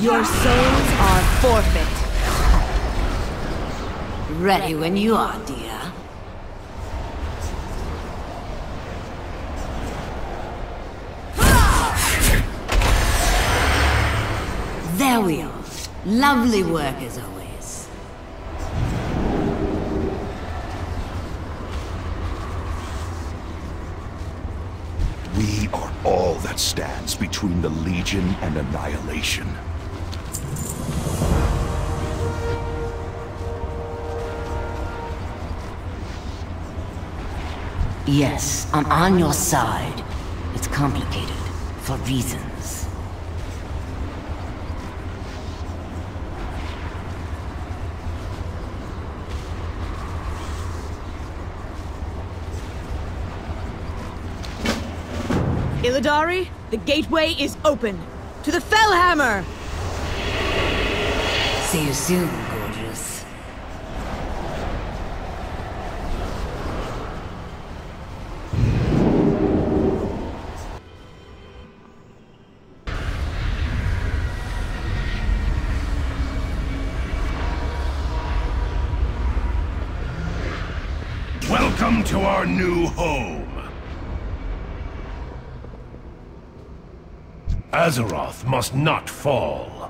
Your souls are forfeit. Ready when you are, dear. There we are. Lovely work as always. We are all that stands between the Legion and annihilation. Yes, I'm on your side. It's complicated, for reasons. Illidari, the gateway is open. To the Fel Hammer! See you soon, gorgeous. Welcome to our new home. Azeroth must not fall.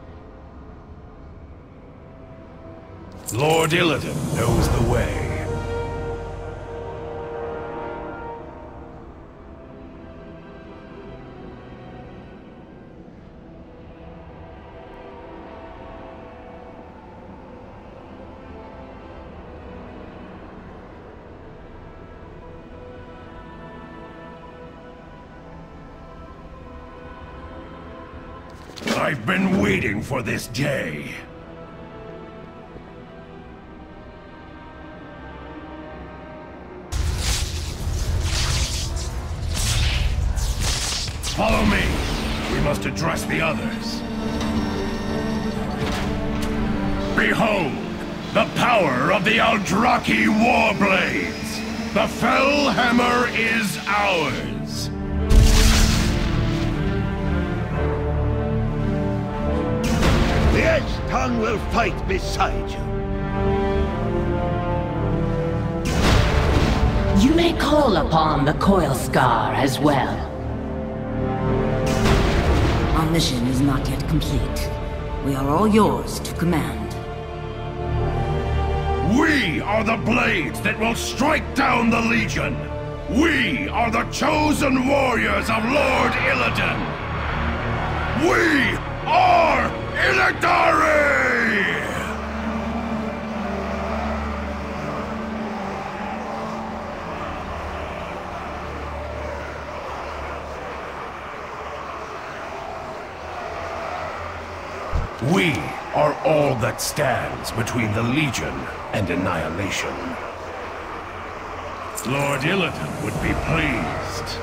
Lord Illidan knows the way. I've been waiting for this day. Follow me. We must address the others. Behold, the power of the Aldraki Warblades! The Fel Hammer is ours! The Edge Tongue will fight beside you. You may call upon the Coil Scar as well. Our mission is not yet complete. We are all yours to command. We are the blades that will strike down the Legion! We are the chosen warriors of Lord Illidan! We are Illidari! We are all that stands between the Legion and annihilation. Lord Illidan would be pleased.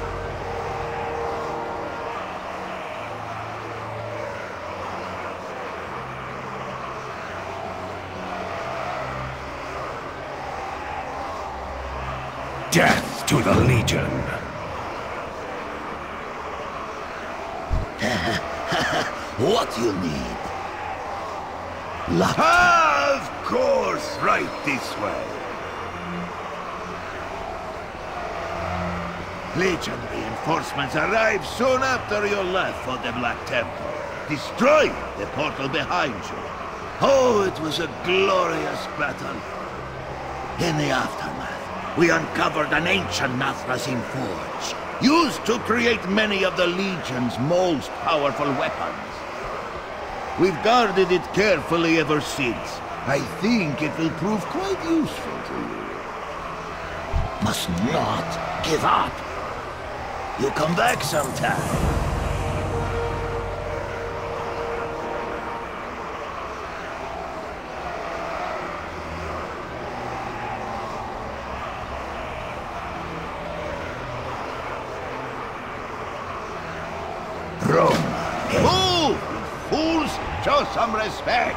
Death to the Legion! What you need? Luck. Of course, right this way. Legion reinforcements arrived soon after you left for the Black Temple. Destroyed the portal behind you. Oh, it was a glorious battle. In the aftermath, we uncovered an ancient Nathrezim forge, used to create many of the Legion's most powerful weapons. We've guarded it carefully ever since. I think it will prove quite useful to you. Must not give up. You come back sometime. Rome. Move, you fools! Show some respect!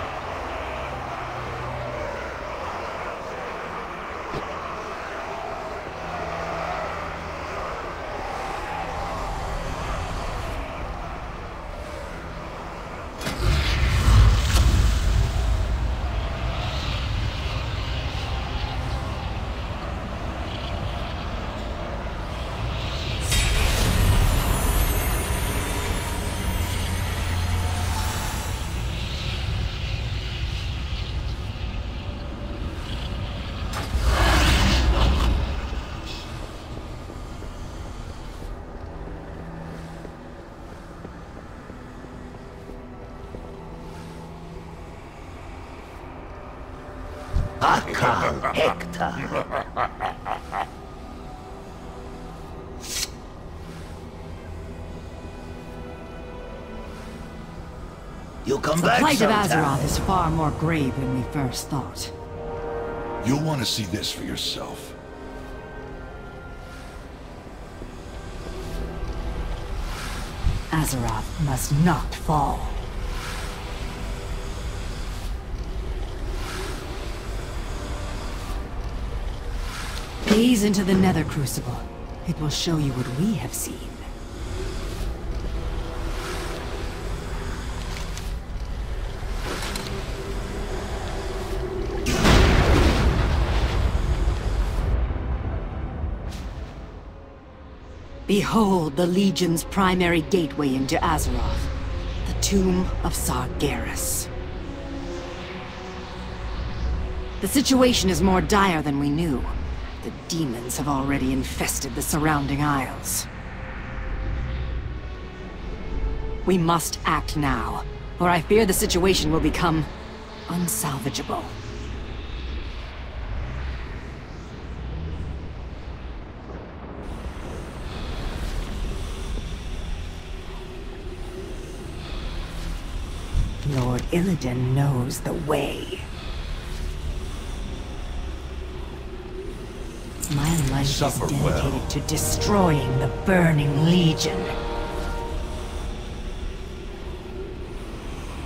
Mal, Hector. You come The back plight of sometime. Azeroth is far more grave than we first thought. You'll want to see this for yourself. Azeroth must not fall. Gaze into the Nether Crucible. It will show you what we have seen. Behold the Legion's primary gateway into Azeroth, the Tomb of Sargeras. The situation is more dire than we knew. The demons have already infested the surrounding isles. We must act now, or I fear the situation will become unsalvageable. Lord Illidan knows the way. My life Suffer is dedicated well. to destroying the Burning Legion.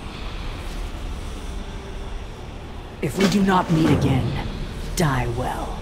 If we do not meet again, die well.